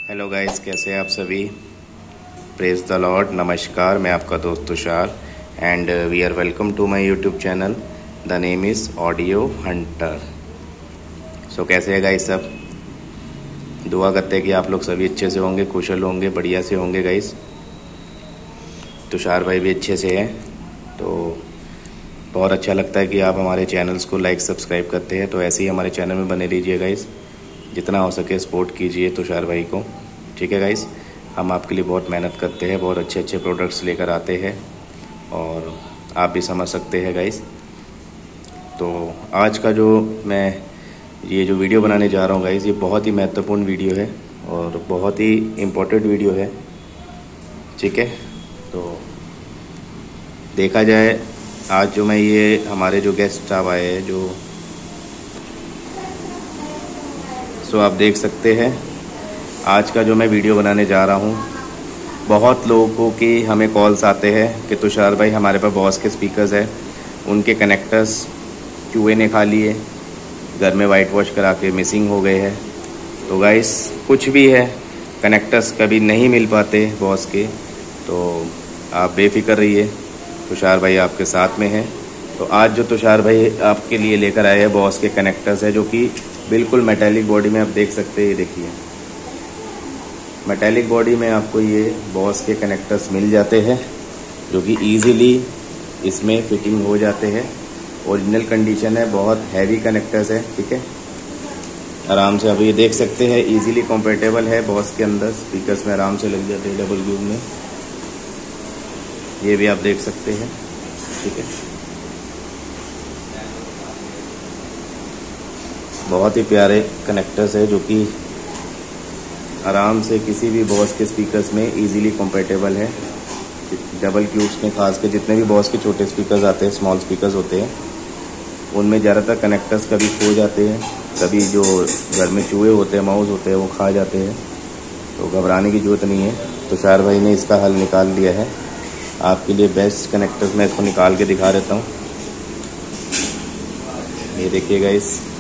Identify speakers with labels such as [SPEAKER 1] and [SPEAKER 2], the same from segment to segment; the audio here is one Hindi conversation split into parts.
[SPEAKER 1] हेलो गाइस, कैसे हैं आप सभी। Praise the Lord. नमस्कार, मैं आपका दोस्त Tushar and we are welcome to my YouTube channel. The name is audio hunter. So कैसे है गाइस सब। दुआ करते हैं कि आप लोग सभी अच्छे से होंगे, कुशल होंगे, बढ़िया से होंगे गाइस। तुषार भाई भी अच्छे से हैं। तो बहुत अच्छा लगता है कि आप हमारे चैनल्स को लाइक सब्सक्राइब करते हैं। तो ऐसे ही हमारे चैनल में बने रहिए गाइस। जितना हो सके सपोर्ट कीजिए तुषार भाई को, ठीक है गाइस। हम आपके लिए बहुत मेहनत करते हैं, बहुत अच्छे अच्छे प्रोडक्ट्स लेकर आते हैं और आप भी समझ सकते हैं गाइस। तो आज का जो मैं ये जो वीडियो बनाने जा रहा हूँ गाइस, ये बहुत ही महत्वपूर्ण वीडियो है और बहुत ही इम्पोर्टेंट वीडियो है, ठीक है। तो देखा जाए आज जो मैं ये हमारे जो गेस्ट साहब आए हैं जो सो आप देख सकते हैं आज का जो मैं वीडियो बनाने जा रहा हूँ। बहुत लोगों की हमें कॉल्स आते हैं कि तुषार भाई हमारे पास बॉस के स्पीकर्स है, उनके कनेक्टर्स चूहे ने खा लिए, घर में वाइट वॉश करा के मिसिंग हो गए हैं। तो गाइस कुछ भी है, कनेक्टर्स कभी नहीं मिल पाते बॉस के, तो आप बेफिक्र रहिए, तुषार भाई आपके साथ में हैं। तो आज जो तुषार भाई आपके लिए लेकर आए हैं बॉस के कनेक्टर्स है, जो कि बिल्कुल मेटेलिक बॉडी में आप देख सकते हैं। ये देखिए मेटेलिक बॉडी में आपको ये बॉस के कनेक्टर्स मिल जाते हैं, जो कि इजीली इसमें फिटिंग हो जाते हैं। ओरिजिनल कंडीशन है, बहुत हैवी कनेक्टर्स है, ठीक है। आराम से आप ये देख सकते हैं, इजीली कंपेटेबल है बॉस के अंदर, स्पीकर्स में आराम से लग जाते हैं डबल क्यूब में। ये भी आप देख सकते हैं, ठीक है। बहुत ही प्यारे कनेक्टर्स है जो कि आराम से किसी भी बॉस के स्पीकर्स में इजीली कंपेटेबल है। डबल क्यूब्स में खास के जितने भी बॉस के छोटे स्पीकर्स आते हैं, स्मॉल स्पीकर्स होते हैं, उनमें ज़्यादातर कनेक्टर्स कभी खो जाते हैं, कभी जो घर में चूहे होते हैं, माउस होते हैं, वो खा जाते हैं। तो घबराने की ज़रूरत नहीं है, तुषार भाई ने इसका हल निकाल लिया है आपके लिए। बेस्ट कनेक्टर्स मैं इसको निकाल के दिखा देता हूँ। ये देखिएगा,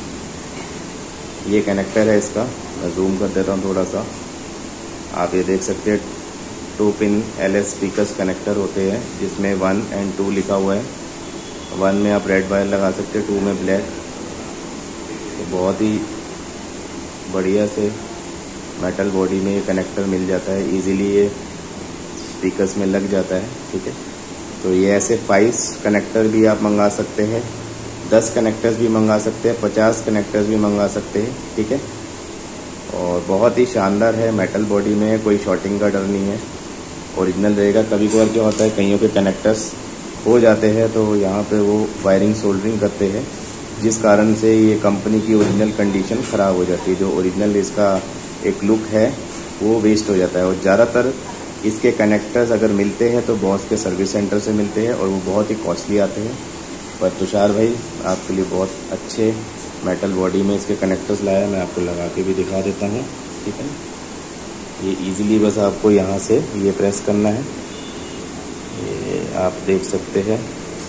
[SPEAKER 1] ये कनेक्टर है इसका, मैं जूम कर देता हूँ थोड़ा सा। आप ये देख सकते हैं 2 पिन LS स्पीकर्स कनेक्टर होते हैं, जिसमें 1 और 2 लिखा हुआ है। 1 में आप रेड वायर लगा सकते हैं, 2 में ब्लैक। तो बहुत ही बढ़िया से मेटल बॉडी में ये कनेक्टर मिल जाता है, इजीली ये स्पीकर्स में लग जाता है, ठीक है। तो ये ऐसे 5 कनेक्टर भी आप मंगा सकते हैं, 10 कनेक्टर्स भी मंगा सकते हैं, 50 कनेक्टर्स भी मंगा सकते हैं, ठीक है। और बहुत ही शानदार है, मेटल बॉडी में कोई शॉर्टिंग का डर नहीं है, ओरिजिनल रहेगा। कभी कभार क्या होता है, कईयों के कनेक्टर्स हो जाते हैं तो यहाँ पे वो वायरिंग सोल्डरिंग करते हैं, जिस कारण से ये कंपनी की ओरिजिनल कंडीशन ख़राब हो जाती है। जो ओरिजिनल इसका एक लुक है वो वेस्ट हो जाता है। और ज़्यादातर इसके कनेक्टर्स अगर मिलते हैं तो बॉस के सर्विस सेंटर से मिलते हैं और वो बहुत ही कॉस्टली आते हैं। पर तुषार भाई आपके लिए बहुत अच्छे मेटल बॉडी में इसके कनेक्टर्स लाया, मैं आपको लगा के भी दिखा देता हूँ, ठीक है। ये इजीली बस आपको यहाँ से ये प्रेस करना है, ये आप देख सकते हैं।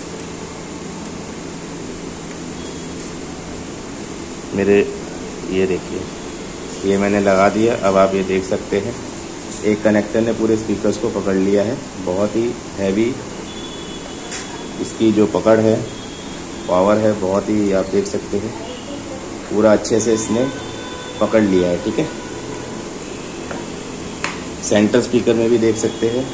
[SPEAKER 1] मेरे ये देखिए, ये मैंने लगा दिया। अब आप ये देख सकते हैं एक कनेक्टर ने पूरे स्पीकर्स को पकड़ लिया है। बहुत ही हैवी इसकी जो पकड़ है, पावर है, बहुत ही आप देख सकते हैं, पूरा अच्छे से इसने पकड़ लिया है, ठीक है। सेंटर स्पीकर में भी देख सकते हैं,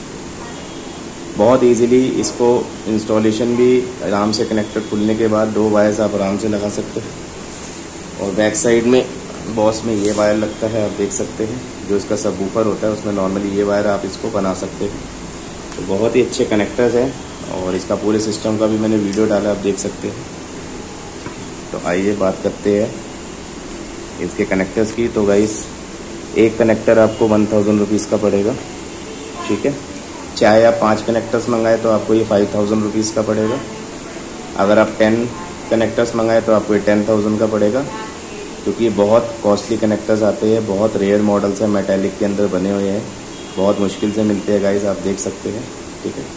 [SPEAKER 1] बहुत इजीली इसको इंस्टॉलेशन भी आराम से, कनेक्टर खुलने के बाद 2 वायर्स आप आराम से लगा सकते हैं। और बैक साइड में बॉस में ये वायर लगता है, आप देख सकते हैं, जो इसका सबवूफर होता है उसमें नॉर्मली ये वायर आप इसको बना सकते हैं। तो बहुत ही अच्छे कनेक्टर्स हैं और इसका पूरे सिस्टम का भी मैंने वीडियो डाला, आप देख सकते हैं। तो आइए बात करते हैं इसके कनेक्टर्स की। तो गाइस एक कनेक्टर आपको 1000 रुपीज़ का पड़ेगा, ठीक है। चाहे आप 5 कनेक्टर्स मंगाए तो आपको ये 5000 रुपीज़ का पड़ेगा। अगर आप 10 कनेक्टर्स मंगाए तो आपको ये 10,000 का पड़ेगा, क्योंकि ये बहुत कॉस्टली कनेक्टर्स आते हैं, बहुत रेयर मॉडल्स हैं, मेटेलिक के अंदर बने हुए हैं, बहुत मुश्किल से मिलते हैं गाइस, आप देख सकते हैं, ठीक है।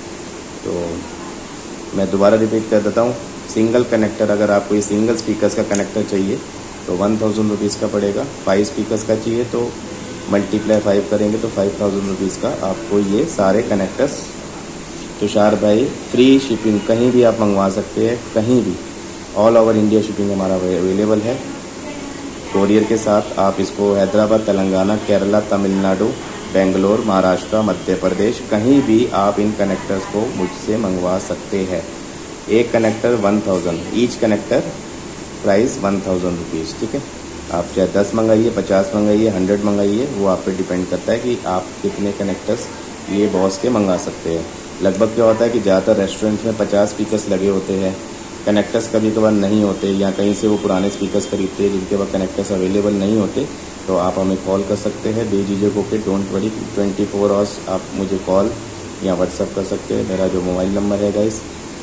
[SPEAKER 1] तो मैं दोबारा रिपीट कर देता हूँ, सिंगल कनेक्टर अगर आपको ये सिंगल स्पीकर्स का कनेक्टर चाहिए तो 1000 रुपीज़ का पड़ेगा। 5 स्पीकर्स का चाहिए तो मल्टीप्लाई 5 करेंगे तो 5000 रुपीज़ का आपको ये सारे कनेक्टर्स तुषार भाई फ्री शिपिंग कहीं भी आप मंगवा सकते हैं, कहीं भी ऑल ओवर इंडिया शिपिंग हमारा अवेलेबल है कोरियर के साथ। आप इसको हैदराबाद, तेलंगाना, केरला, तमिलनाडु, बेंगलोर, महाराष्ट्र, मध्य प्रदेश कहीं भी आप इन कनेक्टर्स को मुझसे मंगवा सकते हैं। एक connector 1000, each connector price 1000 rupees, ठीक है। आप चाहे 10 मंगाइए, 50 मंगाइए, 100 मंगाइए, वो आप पे डिपेंड करता है कि आप कितने कनेक्टर्स ये बॉस के मंगा सकते हैं। लगभग क्या होता है कि ज़्यादातर रेस्टोरेंट्स में 50 स्पीकर्स लगे होते हैं, कनेक्टर्स कभी कभार नहीं होते, या कहीं से वो पुराने स्पीकर्स खरीदते हैं जिनके पास कनेक्टर्स अवेलेबल नहीं होते, तो आप हमें कॉल कर सकते हैं बेझिझक होकर। डोंट वरी, 24 आवर्स आप मुझे कॉल या व्हाट्सअप कर सकते हैं। मेरा जो मोबाइल नंबर है गाइस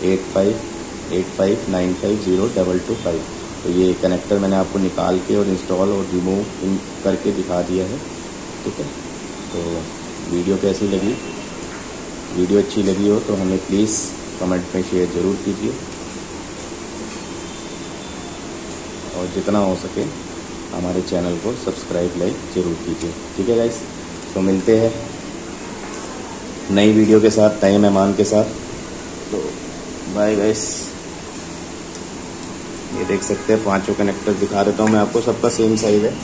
[SPEAKER 1] 8585950225। तो ये कनेक्टर मैंने आपको निकाल के और इंस्टॉल और रिमूव करके दिखा दिया है, ठीक है। तो वीडियो कैसी लगी? वीडियो अच्छी लगी हो तो हमें प्लीज़ कमेंट में शेयर ज़रूर कीजिए और जितना हो सके हमारे चैनल को सब्सक्राइब लाइक ज़रूर कीजिए, ठीक है गाइस। तो मिलते हैं नई वीडियो के साथ, नए मेहमान के साथ। तो बाय गाइस। ये देख सकते हैं 5 कनेक्टर दिखा देता हूँ मैं आपको, सबका सेम साइज है।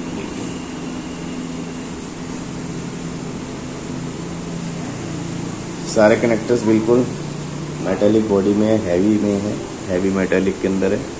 [SPEAKER 1] सारे कनेक्टर्स बिल्कुल मेटेलिक बॉडी में है, हैवी में है, हैवी मेटेलिक के अंदर है।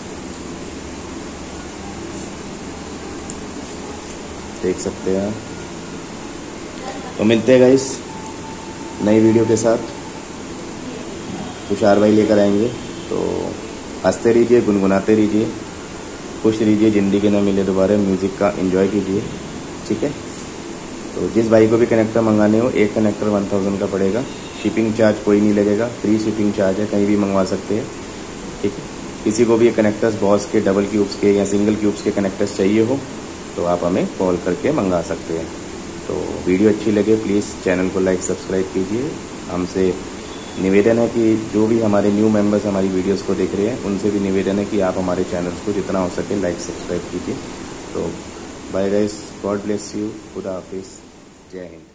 [SPEAKER 1] देख सकते हैं। तो मिलते हैं गाइस नई वीडियो के साथ, तुषार भाई लेकर आएंगे। तो हंसते रहिए, गुनगुनाते रहिए, खुश रहिए, ज़िंदगी न मिले दोबारा, म्यूज़िक का एंजॉय कीजिए, ठीक है। तो जिस भाई को भी कनेक्टर मंगाने हो, एक कनेक्टर 1000 का पड़ेगा, शिपिंग चार्ज कोई नहीं लगेगा, फ्री शिपिंग चार्ज है, कहीं भी मंगवा सकते हैं, ठीक है। किसी को भी ये कनेक्टर्स बॉस के डबल क्यूब्स के या सिंगल क्यूब्स के कनेक्टर्स चाहिए हो तो आप हमें कॉल करके मंगा सकते हैं। तो वीडियो अच्छी लगे प्लीज़ चैनल को लाइक सब्सक्राइब कीजिए। हमसे निवेदन है कि जो भी हमारे न्यू मेंबर्स हमारी वीडियोस को देख रहे हैं उनसे भी निवेदन है कि आप हमारे चैनल्स को जितना हो सके लाइक सब्सक्राइब कीजिए। तो bye guys, God bless you, खुदा हाफिज़, जय हिंद।